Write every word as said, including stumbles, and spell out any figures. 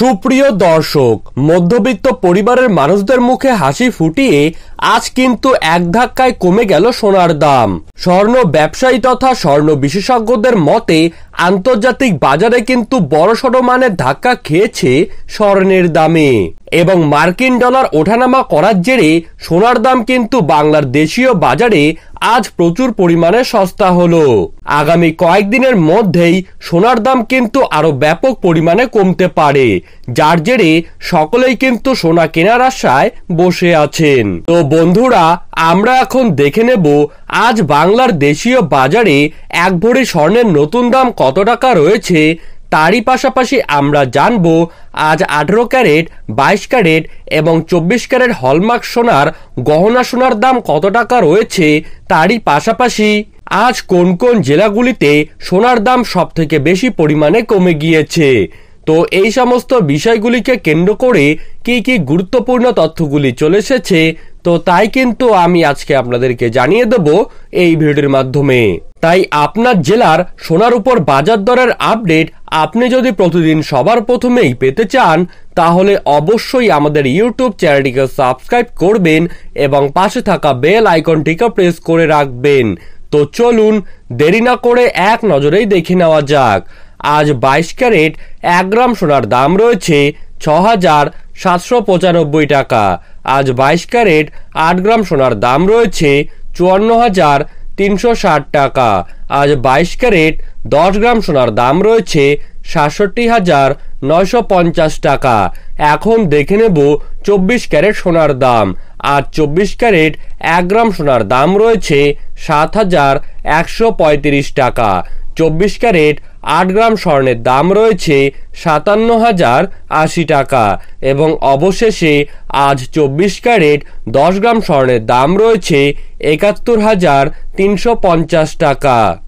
সুপ্রিয় দর্শক, মধ্যবিত্ত পরিবারের মানুষদের মুখে হাসি ফুটিয়ে আজ কিন্তু এক ধাক্কায় কমে গেল সোনার দাম। স্বর্ণ ব্যবসায়ী তথা স্বর্ণ বিশেষজ্ঞদের মতে আন্তর্জাতিক বাজারে কিন্তু বড়সড় মানের ধাক্কা খেয়েছে স্বর্ণের দামে এবং মার্কিন ডলার ওঠানামা করার জেরে সোনার দাম কিন্তু বাংলার দেশীয় বাজারে আজ প্রচুর পরিমাণে সস্তা হলো। আগামী কয়েকদিনের মধ্যেই সোনার দাম কিন্তু আরো ব্যাপক পরিমাণে কমতে পারে, যার জেরে সকলেই কিন্তু সোনা কেনার আশায় বসে আছেন। তো বন্ধুরা, আমরা এখন দেখে নেব আজ বাংলার দেশীয় বাজারে এক ভরি স্বর্ণের নতুন দাম কত টাকা রয়েছে। তারই পাশাপাশি আমরা জানবো আজ আঠারো ক্যারেট, বাইশ ক্যারেট এবং চব্বিশ ক্যারেট হলমার্ক সোনার গহনা সোনার দাম কত টাকা রয়েছে। তারই পাশাপাশি আজ কোন কোন জেলাগুলিতে সোনার দাম সব থেকে বেশি পরিমাণে কমে গিয়েছে। তো এই সমস্ত বিষয়গুলিকে কেন্দ্র করে কি কি গুরুত্বপূর্ণ তথ্যগুলি চলে এসেছে, তো তাই কিন্তু আমি আজকে আপনাদেরকে জানিয়ে দেব এই ভিডিওর মাধ্যমে। তাই আপনার জেলার সোনার উপর বাজার দরের আপডেট আপনি যদি প্রতিদিন সবার প্রথমেই পেতে চান, তাহলে অবশ্যই আমাদের ইউটিউব চ্যানেলটিকে সাবস্ক্রাইব করবেন এবং পাশে থাকা বেল আইকনটিকে প্রেস করে রাখবেন। তো চলুন দেরি না করে এক নজরেই দেখে নেওয়া যাক। আজ বাইশ ক্যারেট এক গ্রাম সোনার দাম রয়েছে ছ হাজার সাতশো পঁচানব্বই টাকা। আজ বাইশ ক্যারেট আট গ্রাম সোনার দাম রয়েছে চুয়ান্ন হাজার তিনশো ষাট টাকা। আজ বাইশ ক্যারেট দশ গ্রাম সোনার দাম রয়েছে সাতষট্টি হাজার নয়শো পঞ্চাশ টাকা। এখন দেখে নেব চব্বিশ ক্যারেট সোনার দাম। আজ চব্বিশ ক্যারেট এক গ্রাম সোনার দাম রয়েছে সাত হাজার একশো পঁয়ত্রিশ টাকা। চব্বিশ ক্যারেট আট গ্রাম স্বর্ণের দাম রয়েছে সাতান্ন হাজার আশি টাকা এবং অবশেষে আজ চব্বিশ ক্যারেট দশ গ্রাম স্বর্ণের দাম রয়েছে একাত্তর হাজার তিনশো পঞ্চাশ টাকা।